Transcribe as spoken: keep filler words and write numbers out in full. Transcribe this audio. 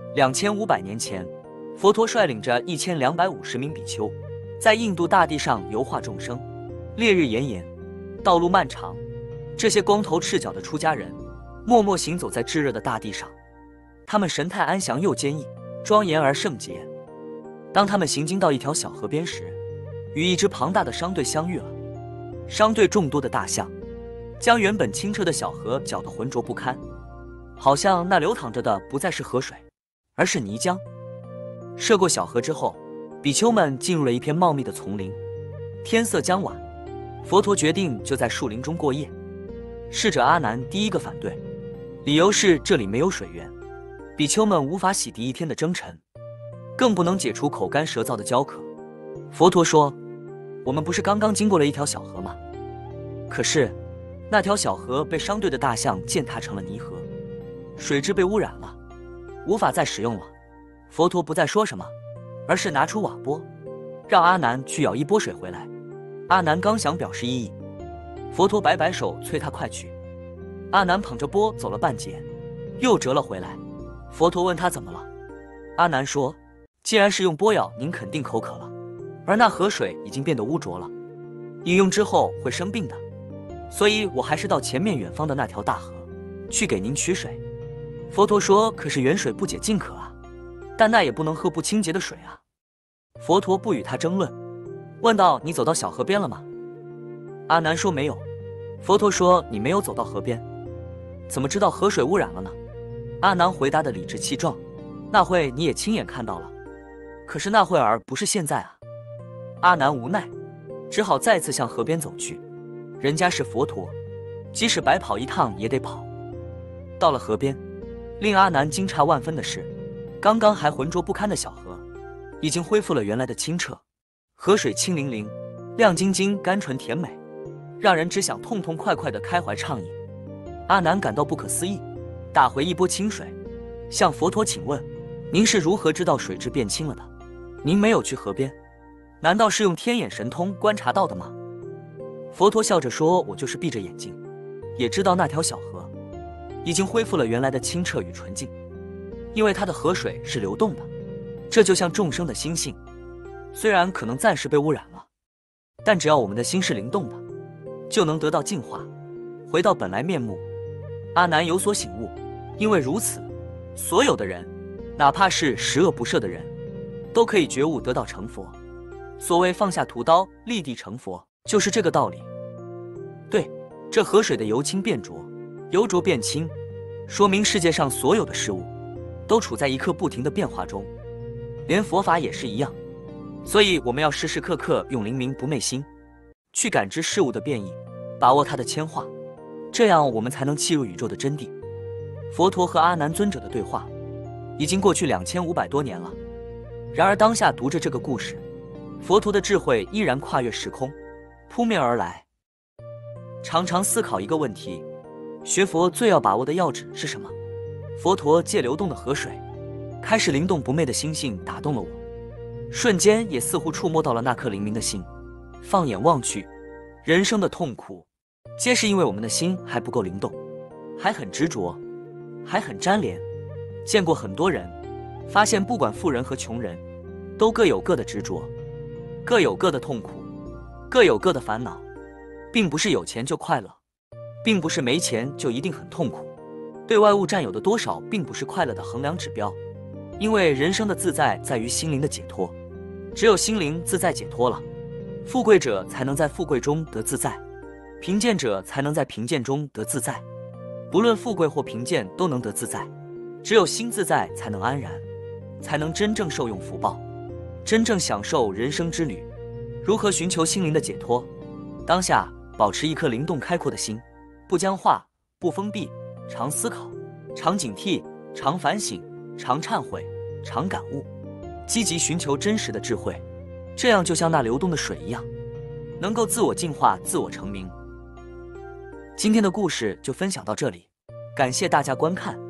两千五百年前，佛陀率领着一千两百五十名比丘，在印度大地上游化众生。烈日炎炎，道路漫长，这些光头赤脚的出家人，默默行走在炙热的大地上。他们神态安详又坚毅，庄严而圣洁。当他们行经到一条小河边时，与一支庞大的商队相遇了。商队众多的大象，将原本清澈的小河搅得浑浊不堪，好像那流淌着的不再是河水，而是泥浆。涉过小河之后，比丘们进入了一片茂密的丛林。天色将晚，佛陀决定就在树林中过夜。侍者阿难第一个反对，理由是这里没有水源，比丘们无法洗涤一天的征尘，更不能解除口干舌燥的焦渴。佛陀说，我们不是刚刚经过了一条小河吗？可是那条小河被商队的大象践踏成了泥河，水质被污染了，无法再使用了。佛陀不再说什么，而是拿出瓦钵，让阿难去舀一钵水回来。阿难刚想表示异议，佛陀摆摆手催他快去。阿难捧着钵走了半截，又折了回来。佛陀问他怎么了，阿难说，既然是用钵舀，您肯定口渴了，而那河水已经变得污浊了，饮用之后会生病的，所以我还是到前面远方的那条大河去给您取水。佛陀说，可是远水不解近渴啊，但那也不能喝不清洁的水啊。佛陀不与他争论，问道，你走到小河边了吗？阿难说没有。佛陀说，你没有走到河边，怎么知道河水污染了呢？阿难回答的理直气壮，那会你也亲眼看到了，可是那会儿不是现在啊。阿难无奈，只好再次向河边走去。人家是佛陀，即使白跑一趟也得跑。到了河边，令阿难惊诧万分的是，刚刚还浑浊不堪的小河已经恢复了原来的清澈，河水清灵灵、亮晶晶、甘醇甜美，让人只想痛痛快快地开怀畅饮。阿难感到不可思议，打回一钵清水，向佛陀请问，您是如何知道水质变清了的？您没有去河边，难道是用天眼神通观察到的吗？佛陀笑着说，我就是闭着眼睛，也知道那条小河已经恢复了原来的清澈与纯净，因为它的河水是流动的。这就像众生的心性，虽然可能暂时被污染了，但只要我们的心是灵动的，就能得到净化，回到本来面目。阿难有所醒悟，因为如此，所有的人，哪怕是十恶不赦的人，都可以觉悟得到成佛。所谓放下屠刀，立地成佛，就是这个道理。对，这河水的由清变浊，由浊变清，说明世界上所有的事物都处在一刻不停的变化中，连佛法也是一样。所以我们要时时刻刻用灵明不昧心去感知事物的变异，把握它的迁化，这样我们才能契入宇宙的真谛。佛陀和阿难尊者的对话已经过去两千五百多年了，然而当下读着这个故事，佛陀的智慧依然跨越时空，扑面而来。常常思考一个问题，学佛最要把握的要旨是什么？佛陀借流动的河水，开始灵动不昧的心性打动了我，瞬间也似乎触摸到了那颗灵明的心。放眼望去，人生的痛苦皆是因为我们的心还不够灵动，还很执着，还很沾连。见过很多人，发现不管富人和穷人，都各有各的执着，各有各的痛苦，各有各的烦恼。并不是有钱就快乐，并不是没钱就一定很痛苦。对外物占有的多少并不是快乐的衡量指标，因为人生的自在在于心灵的解脱。只有心灵自在解脱了，富贵者才能在富贵中得自在，贫贱者才能在贫贱中得自在。不论富贵或贫贱都能得自在，只有心自在才能安然，才能真正受用福报，真正享受人生之旅。如何寻求心灵的解脱？当下保持一颗灵动开阔的心，不僵化，不封闭，常思考，常警惕，常反省，常忏悔，常感悟，积极寻求真实的智慧，这样就像那流动的水一样，能够自我净化，自我成名。今天的故事就分享到这里，感谢大家观看。